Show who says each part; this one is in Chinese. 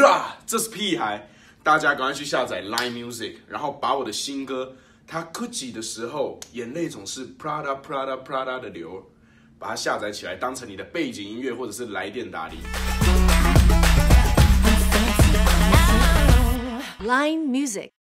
Speaker 1: 啦，这是屁孩！大家赶快去下载 Line Music， 然后把我的新歌，他哭泣的时候，眼泪总是 Prada Prada Prada 的流，把它下载起来，当成你的背景音乐或者是来电打理。
Speaker 2: Line Music。